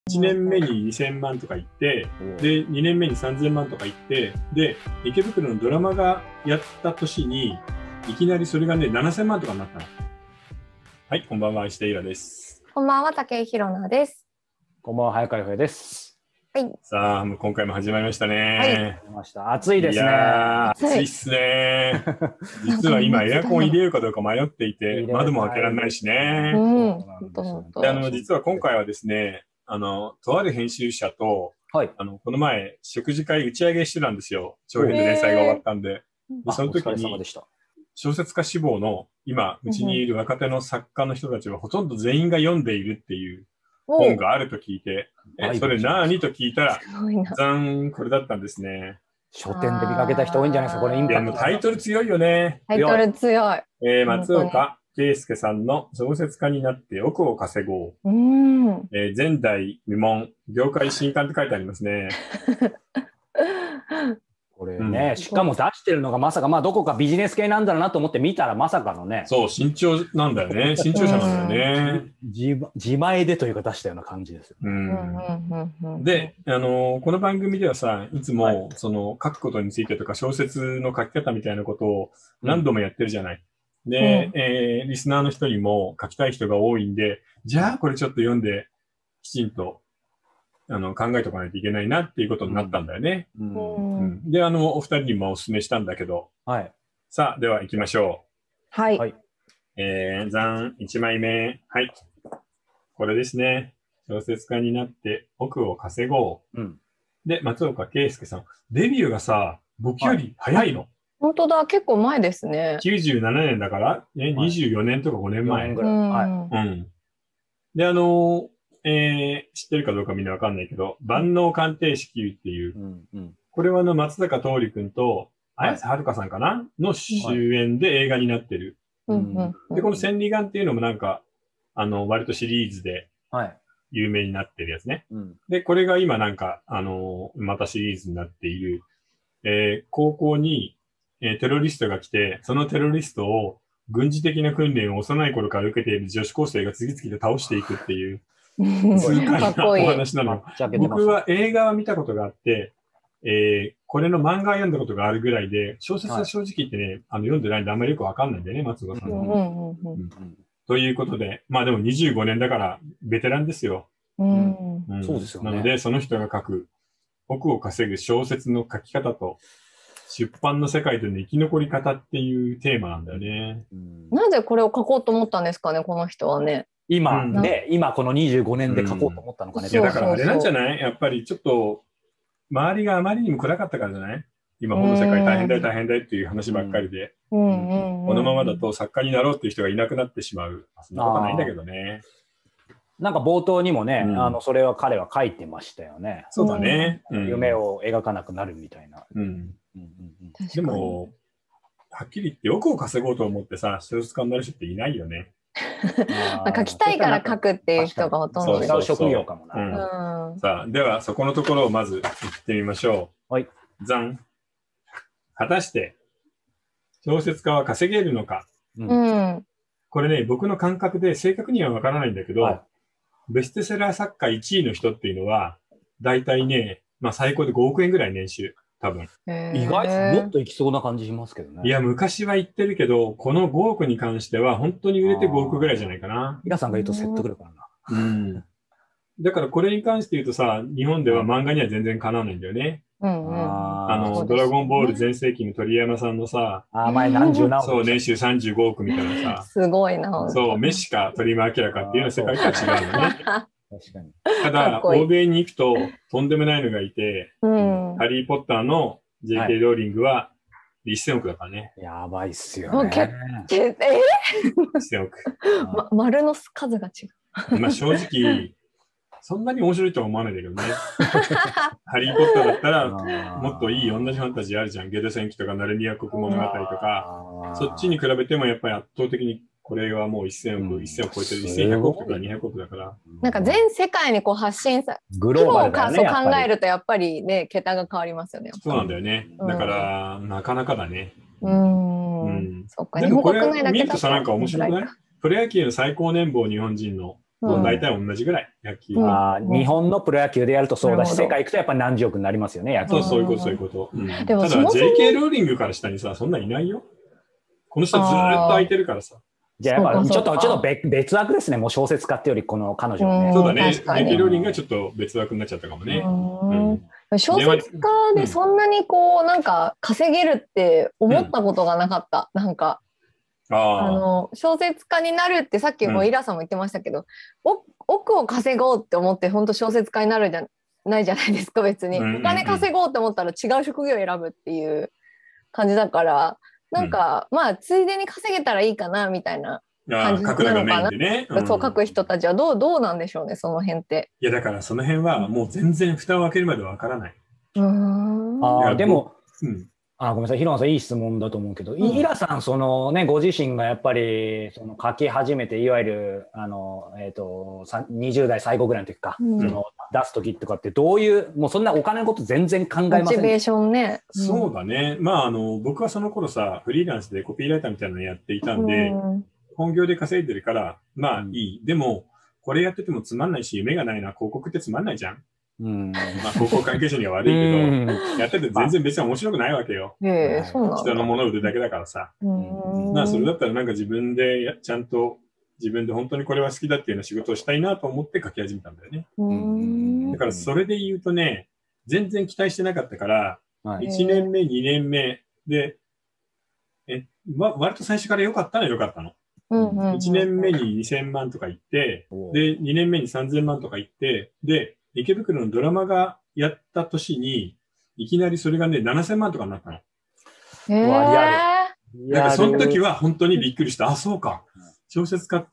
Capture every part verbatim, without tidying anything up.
いちねんめににせんまんとかいって、で、にねんめにさんぜんまんとかいって、で、池袋のドラマがやった年に、いきなりそれがね、ななせんまんとかになったの。はい、こんばんは、石田イラです。 こんばんは、武井宏奈です。 こんばんは、早川洋平です。 はい。 さあ、もう今回も始まりましたね。 はい。始まりました。暑いですね。 いやー、暑いっすね。実は今、エアコン入れるかどうか迷っていて、窓も開けられないしね。 うん。 で、あの、実は今回はですね、あの、とある編集者と、 はい、 あの、この前、食事会打ち上げしてたんですよ。長編の連載が終わったんで。で、その時に、小説家志望の、今、うちにいる若手の作家の人たちは、ほとんど全員が読んでいるっていう本があると聞いて、え、それ何と聞いたら、ざーん、これだったんですね。 書店で見かけた人多いんじゃないですか、これインパクト。 いや、タイトル強いよね。 タイトル強い。 えー、松岡圭介さんの小説家になって億を稼ごう。 うん。 えー、前代未聞、業界新刊って書いてありますね。 これね、うん、しかも出してるのがまさか、まあどこかビジネス系なんだろうなと思って見たらまさかのね。 そう、新潮なんだよね。新潮社なんだよね。 自, 自前でというか出したような感じですよ、ね。 うん。で、あのー、この番組ではさ、いつも、はい、その書くことについてとか小説の書き方みたいなことを何度もやってるじゃない。うん、で、うん、えー、リスナーの人にも書きたい人が多いんで、じゃあこれちょっと読んできちんとあの考えておかないといけないなっていうことになったんだよね。うんうん、で、あの、お二人にもお勧めしたんだけど。 はい。 さあ、では行きましょう。 はい。 えー、ざん、いちまいめ。はい。これですね。小説家になって億を稼ごう。うん、で、松岡圭介さん。デビューがさ、僕より早いの。はい、 本当だ、結構前ですね。 きゅうじゅうななねんだから、ね、にじゅうよねんとかごねんまえ。 ぐらい。はい。 うん。で、あのー、えー、知ってるかどうかみんなわかんないけど、万能鑑定士級っていう、うんうん、これはあの松坂桃李くんと綾瀬はるかさんかなの主演で映画になってる。はい、で、この千里眼っていうのもなんか、あの、割とシリーズで有名になってるやつね。はい、で、これが今なんか、あのー、またシリーズになっている、えー、高校に、えー、テロリストが来て、そのテロリストを軍事的な訓練を幼い頃から受けている女子高生が次々と倒していくっていう、痛快なお話なのよ。僕は映画は見たことがあって、えー、これの漫画は読んだことがあるぐらいで、小説は正直言ってね、はい、あの読んでないんであんまりよくわかんないんだよね、松岡さんの。ということで、まあでもにじゅうごねんだからベテランですよ。 うんうん、そうですよね。 なので、その人が書く億を稼ぐ小説の書き方と、出版の世界での生き残り方っていうテーマなんだよね。 うん、なぜこれを書こうと思ったんですかね、この人はね。 今ね、うん、今このにじゅうごねんで書こうと思ったのかね。 うん、いや、だからあれなんじゃない？やっぱりちょっと、周りがあまりにも暗かったからじゃない？今、本の世界大変だよ、大変だよっていう話ばっかりで。このままだと作家になろうっていう人がいなくなってしまう。そんなことないんだけどね。 なんか冒頭にもね、うん、あの、それは彼は書いてましたよね。 そうだね。 うん、夢を描かなくなるみたいな。うん。 でも、はっきり言って億を稼ごうと思ってさ、小説家になる人っていないよね。 書きたいから書くっていう人がほとんど。 違う職業かもな。 うん、さあ、ではそこのところをまず言ってみましょう。はい。 ざん。果たして、小説家は稼げるのか。 うん。 これね、僕の感覚で正確にはわからないんだけど、はい、ベストセラー作家いちいの人っていうのは、だいたいね、まあ最高でごおくえんぐらい年収。多分。 意外もっといきそうな感じしますけどね。 いや、昔は言ってるけど、このごおくに関しては本当に売れてごおくぐらいじゃないかな。 皆さんが言うと説得力あるな。 うん。だからこれに関して言うとさ、日本では漫画には全然かなわないんだよね。 うんうん、 あの、ドラゴンボール全盛期の鳥山さんのさ、 あ、前何十何億。 そう、年収さんじゅうごおくみたいなさ。 すごいな。 そう、メッシか鳥山明かっていうの世界とは違うのね。 確かに。 ただ、欧米に行くととんでもないのがいて、 うん、 ハリー・ポッターの ジェイケー ローリングはせんおくだからね。 やばいっすよね。 えー、 せんおく。 ま、丸の数が違う。まあ正直、そんなに面白いとは思わないんだけどね。ハリー・ポッターだったら、もっといい同じファンタジーあるじゃん。ゲド戦記とかナルニア国物語とか、そっちに比べてもやっぱり圧倒的にこれはもうせんおく、うん、せんおく超えてる、せんひゃくおくとかにひゃくおくだから。 なんか全世界にこう発信さ、 グローバルだよね、 規模を考えるとやっぱりね、桁が変わりますよね。 そうなんだよね。だから、うん、なかなかだね。 うん。うん、そっか、 でもこれ見るとさ、なんか面白くない？プロ野球の最高年俸日本人のもう大体同じぐらい、野球あは。 あ、日本のプロ野球でやるとそうだし、世界行くとやっぱり何十億になりますよね、野球。 そう、そういうこと、そういうこと。うん、ただ、 でもそもそもジェイケー ローリングから下にさ、そんなんいないよ。この人ずーっと空いてるからさ。 じゃあやっぱちょっと、 そうかそうかちょっと別別枠ですね、もう小説家ってより、この彼女はね。 そうだね。ジ確かにェイケー ローリングがちょっと別枠になっちゃったかもね。 うん小説家でそんなにこう、なんか稼げるって思ったことがなかった。うん、なんか、ああの、小説家になるってさっきもイラさんも言ってましたけど、うん、億を稼ごうって思って本当小説家になるじゃないじゃないですか、別に。お金稼ごうって思ったら違う職業を選ぶっていう感じだから、なんか、うん、まあ、ついでに稼げたらいいかな、みたいな感じなのかな。ねうん、そう書く人たちはどう、どうなんでしょうね、その辺って。 いや、だからその辺はもう全然蓋を開けるまでわからない。 うん。 あでも、 うん、 あごめんなさい、平野さんいい質問だと思うけど、うん、イラさん、そのね、ご自身がやっぱりその書き始めて、いわゆるあの、えーと、にじゅう代最後ぐらいの時か、うん、その出す時とかってどういう、もうそんなお金のこと全然考えません。モチベーションね。 うん、そうだね。まあ、あの、僕はその頃さ、フリーランスでコピーライターみたいなのやっていたんで、うん、本業で稼いでるから、まあいい。うん、でも、これやっててもつまんないし、夢がないな、広告ってつまんないじゃん。うん、まあ、広告関係者には悪いけど、やってて全然別に面白くないわけよ。 ええ、そうなんだ。 人のものを売るだけだからさ。まあ、それだったらなんか自分でやちゃんと、自分で本当にこれは好きだっていうような仕事をしたいなと思って書き始めたんだよね。だからそれで言うとね、全然期待してなかったから、いちねんめ、にねんめで、え、わ割と最初から良かったのは良かったの。いちねんめににせんまんとか行って、で、にねんめにさんぜんまんとか行って、で、池袋のドラマがやった年に、いきなりそれがね、ななせんまんとかになったの。 へぇー。 なんかその時は本当にびっくりした。あ、そうか。小説家って、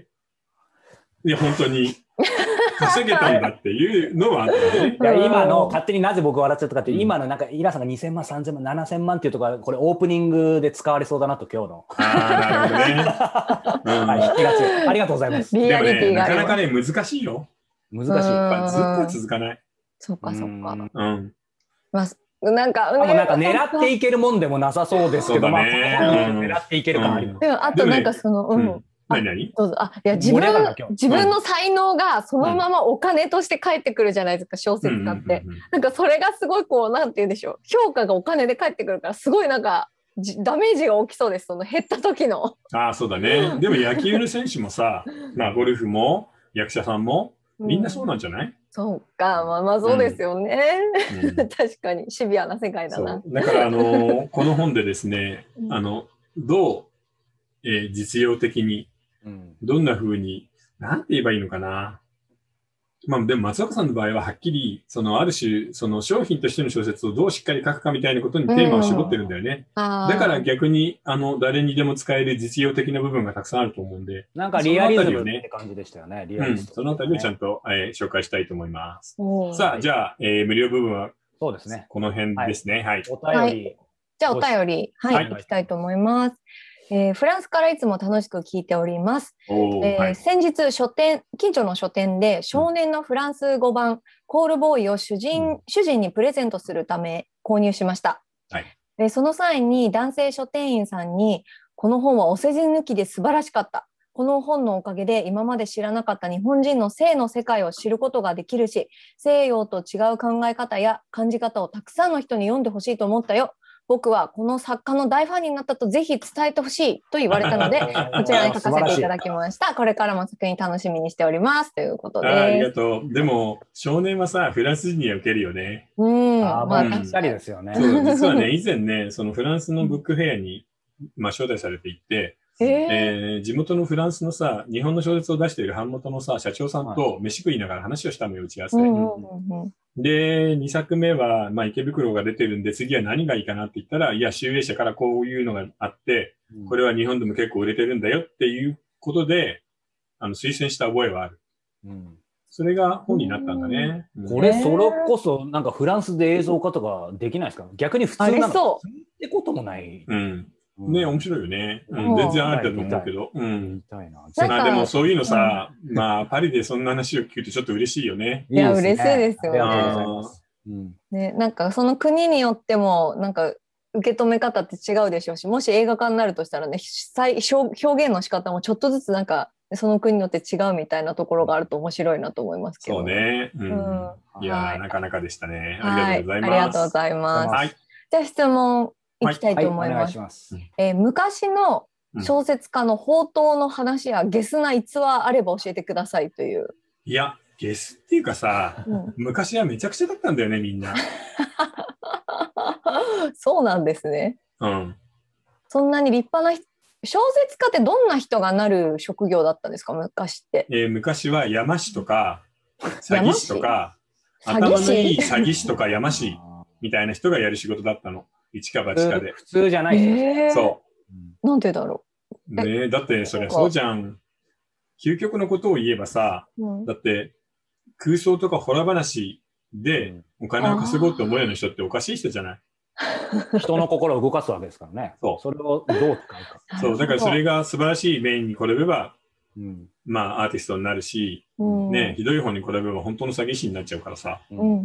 いや、本当に稼げたんだっていうのはあったね。 いや、今の、勝手になぜ僕笑っちゃったかっていう、うん、今のなんか、イラさんがにせんまん、さんぜんまん、ななせんまんっていうところこれオープニングで使われそうだなと、今日の。 ああ、なるほどね。うん、 はい、引きが強い。ありがとうございます。 リアリティがあでもね、なかなかね、難しいよ。 難しい。 ずっとは続かない。 そっかそっか。 うん。 まあ、なんか、 ね、もなんか狙っていけるもんでもなさそうですけど、まあ、狙っていける感あります。 でも、あとなんかその、うん。 何何どうぞ。あ、いや、自分、自分の才能がそのままお金として返ってくるじゃないですか、小説家って。なんかそれがすごいこう、なんて言うんでしょう。評価がお金で返ってくるから、すごいなんか、ダメージが起きそうです、その減った時の。 ああ、そうだね。でも野球の選手もさ、まあゴルフも役者さんも、みんなそうなんじゃない、うん、 そうか、まあまあそうですよね。うん、確かにシビアな世界だな。 だからあのこの本でですね、あのどう、えー、実用的にどんな風に、なんて言えばいいのかな。まあでも松岡さんの場合ははっきり、そのある種、その商品としての小説をどうしっかり書くかみたいなことにテーマを絞ってるんだよね。うん、だから逆に、あの、誰にでも使える実用的な部分がたくさんあると思うんで。 なんかリアリズムって感じでしたよね。リアリズム、ね。 うん。そのあたりをちゃんと、えー、紹介したいと思います。さあ、じゃあ、えー、無料部分は、 そうですね。 この辺ですね。はい。はい、 お便り、はい。 じゃあお便り、はい、はい、いきたいと思います。えー、フランスからいつも楽しく聞いております。えーはい、先日書店、近所の書店で少年のフランス語版、うん、コールボーイを主人、うん、主人にプレゼントするため購入しました。はい、でその際に男性書店員さんに、この本はお世辞抜きで素晴らしかった。この本のおかげで今まで知らなかった日本人の性の世界を知ることができるし、西洋と違う考え方や感じ方をたくさんの人に読んでほしいと思ったよ。僕はこの作家の大ファンになったとぜひ伝えてほしいと言われたので、こちらに書かせていただきました。これからも作品楽しみにしております。ということで。 あ, ありがとう。でも、少年はさ、フランス人には受けるよね。 うん。あまあ、確かにですよね。 そう、実はね、以前ね、そのフランスのブックフェアに、まあ、招待されていって、えーえー、地元のフランスのさ、日本の小説を出している版元のさ、社長さんと飯食いながら話をしたのよ、打ち合わせ。うんうんうん、で、にさくめは、まあ、池袋が出てるんで、次は何がいいかなって言ったら、いや、集英社からこういうのがあって、これは日本でも結構売れてるんだよっていうことで、あの、推薦した覚えはある。うん、それが本になったんだね。 うん、これ、それこそ、なんかフランスで映像化とかできないですか？逆に普通なのってこともない。 うんね、面白いよね。うん、全然ありだと思うけど。うん。まあでもそういうのさ、うん、まあパリでそんな話を聞くとちょっと嬉しいよね。 いや、嬉しいですよね。ね、なんかその国によっても、なんか受け止め方って違うでしょうし、もし映画化になるとしたらね、表現の仕方もちょっとずつなんかその国によって違うみたいなところがあると面白いなと思いますけど。 そうね。うん。うん、いや、はい、なかなかでしたね。ありがとうございます。 はい、ありがとうございます。はい、じゃあ質問いきたいと思います。はい、ますえー、昔の小説家の宝刀の話やゲスな逸話あれば教えてくださいという。 いや、ゲスっていうかさ、うん、昔はめちゃくちゃだったんだよね、みんな。 そうなんですね。 うん。 そんなに立派な小説家ってどんな人がなる職業だったんですか、昔って。 えー、昔は山師とか詐欺師とか頭のいい詐欺師とか山師みたいな人がやる仕事だったの。一か八かで。 普通じゃないですね。そう。なんでだろう。ねえ、だってそりゃそうじゃん。究極のことを言えばさ、うん、だって空想とかホラ話でお金を稼ごうと思うような人っておかしい人じゃない。 人の心を動かすわけですからね。そう。それをどう使うか。 そう。だからそれが素晴らしい面に転べば、うん、まあアーティストになるし、うん、ね、ひどい方に転べば本当の詐欺師になっちゃうからさ。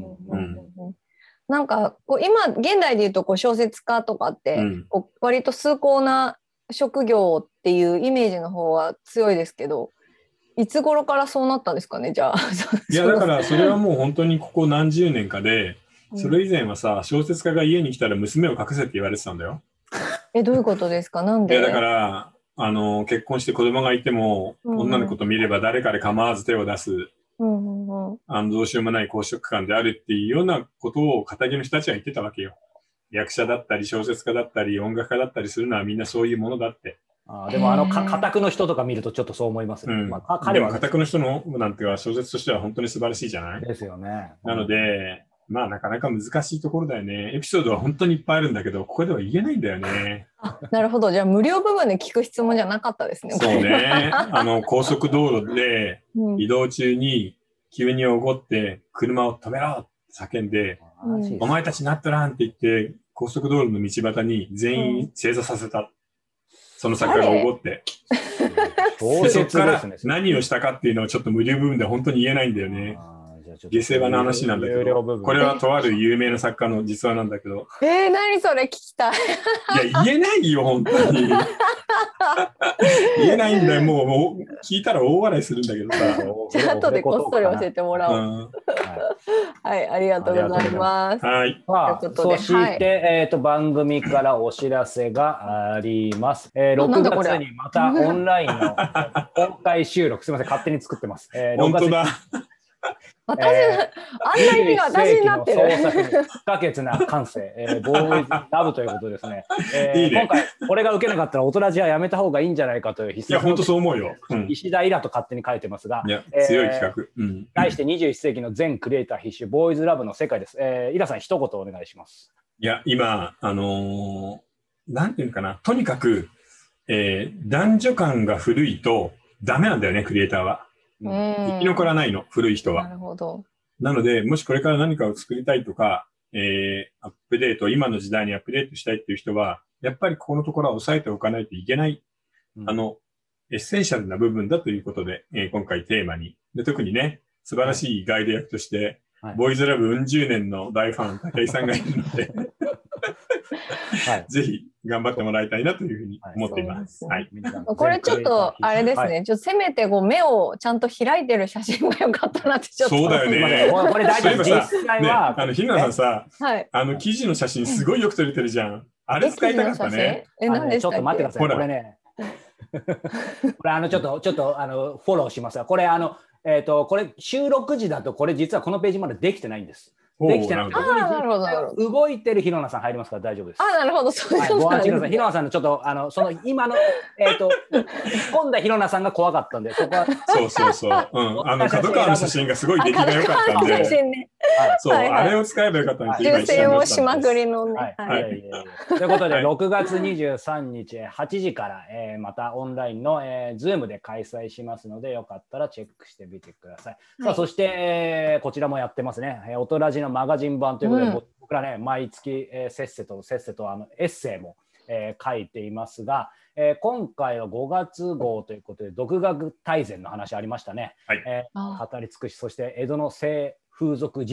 なんかこう今現代でいうとこう小説家とかって、うん、こう割と崇高な職業っていうイメージの方は強いですけど、いつ頃からそうなったんですかね、じゃあ。 いやだからそれはもう本当にここ何十年かで。それ以前はさ、小説家が家に来たら娘を隠せって言われてたんだよ。 え、どういうことですか？なんで？ いやだからあの結婚して子供がいても、うんうん、女の子と見れば誰かで構わず手を出す、うんうんうん、あのどうしようもない公職感であるっていうようなことを堅気の人たちは言ってたわけよ。役者だったり小説家だったり音楽家だったりするのはみんなそういうものだって。 あでもあの家宅の人とか見るとちょっとそう思いますね。 うんまあ、彼はでも家宅の人のなんていうか小説としては本当に素晴らしいじゃないですよね。 なので、まあなかなか難しいところだよね。エピソードは本当にいっぱいあるんだけど、ここでは言えないんだよね。 あ、なるほど。じゃあ無料部分で聞く質問じゃなかったですね。 そうね。あの高速道路で移動中に急におごって車を止めろって叫んで、うん、お前たちなっとらんって言って高速道路の道端に全員正座させた。うん、その作家がおごって。でそこから何をしたかっていうのはちょっと無料部分で本当に言えないんだよね。下世話の話なんだけど、これはとある有名な作家の実話なんだけど。 えー、何それ聞きたい。 いや、言えないよ、本当に。言えないんだよ、もう、もう聞いたら大笑いするんだけどさ。 じゃあ、後でこっそり教えてもらおう。うん、はい、ありがとうございます。 はい。 まあ、そして、はい、えっと、番組からお知らせがあります。えー、ろくがつにまたオンラインの公開収録、すみません、勝手に作ってます。 えー、本当だ。 私、えー、案内人が私になってる。 創作に不可欠な感性、えー、ボーイズラブということですね。えー、いいね今回これが受けなかったら大人じゃやめた方がいいんじゃないかという必殺の。 いや本当そう思うよ。うん、 石田イラと勝手に書いてますが、 いや強い企画。 えーうん、題してにじゅういっ世紀の全クリエイター必修ボーイズラブの世界です。えー、イラさん一言お願いします。 いや今あのー、なんていうのかな、とにかく、えー、男女間が古いとダメなんだよねクリエイターは。うん、生き残らないの古い人は。 なるほど。 なので、もしこれから何かを作りたいとか、えー、アップデート、今の時代にアップデートしたいっていう人は、やっぱりここのところは押さえておかないといけない、うん、あの、エッセンシャルな部分だということで、えー、今回テーマに。で、特にね、素晴らしいガイド役として、はい、ボーイズラブうん十年の大ファン、武井さんがいるので、はい、ぜひ頑張ってもらいたいなというふうに思っています。はい。 これちょっとあれですね。はい、ちょっとせめてこう目をちゃんと開いてる写真が良かったなってちょっと。 そうだよね。 これ大事です。実際は、 ね、あのひなさんさ、はい、あの記事の写真すごいよく撮れてるじゃん。あれ使いたかったね。 え、何でしたっけ？ ちょっと待ってください。これね。これあのちょっとちょっとあのフォローしますが、これあのえっとこれ収録時だとこれ実はこのページまでできてないんです。できてない。ここに動いてるひろなさん入りますから大丈夫です。 あ、なるほど。そういうことなんですね。ひろなさんのちょっとあのその今のえっと突っ込んだひろなさんが怖かったんで、そこはそうそうそう。うん。あの角川の写真がすごい出来が良かったんで。そう、あれを使えばよかったんです。 修正をしまくりのね。 はい。ということでろくがつにじゅうさんにちはちじからまたオンラインのズームで開催しますので、よかったらチェックしてみてください。さあそしてこちらもやってますね。おとらじのマガジン版ということで、うん、僕らね毎月、えー、せっせとせっせとあのエッセイも、えー、書いていますが、えー、今回はごがつ号ということで独学大全の話ありましたね。はい、えー、語り尽くし、そして江戸の性風俗事情、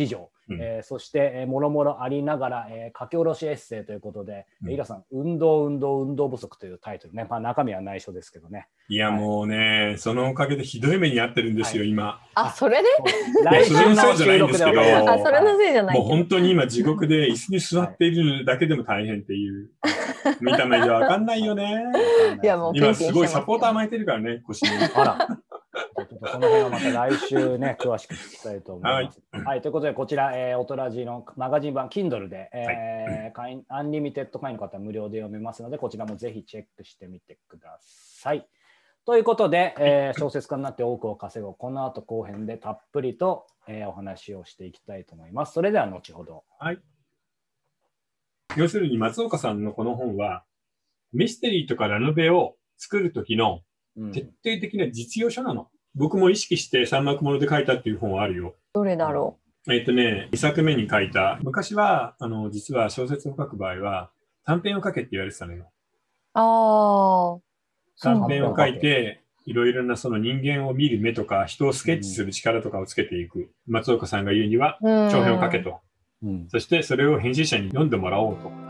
うん、えー、そして、えー、もろもろありながら、えー、書き下ろしエッセイということで、うん、イラさん、運動、運動、運動不足というタイトルね。まあ、中身は内緒ですけどね。 いや、はい、もうね、そのおかげでひどい目に遭ってるんですよ、はい、今。 あ、それで来週の収録で分かる。 あ、それのせいじゃない。 もう本当に今、地獄で椅子に座っているだけでも大変っていう。見た目じゃ分かんないよね。 いや、もう今、すごいサポーター巻いてるからね、腰に。 あら。ちょっとその辺はまた来週ね、詳しく聞きたいと思います。はい、はい、ということで、こちら、えー、オトラジのマガジン版 Kindle で、えーはい、アンリミテッド会員の方は無料で読めますので、こちらもぜひチェックしてみてください。ということで、えー、小説家になって多くを稼ごう。この後後編でたっぷりと、えー、お話をしていきたいと思います。それでは後ほど。 はい。要するに松岡さんのこの本は、ミステリーとかラノベを作るときの徹底的な実用書なの。うん、僕も意識して三幕物で書いたっていう本はあるよ。 どれだろう。えっとね、にさくめに書いた。昔は、あの、実は小説を書く場合は、短編を書けって言われてたのよ。 ああ。 短編を書いて、いろいろなその人間を見る目とか、人をスケッチする力とかをつけていく。うん、松岡さんが言うには、長編を書けと。うん、そしてそれを編集者に読んでもらおうと。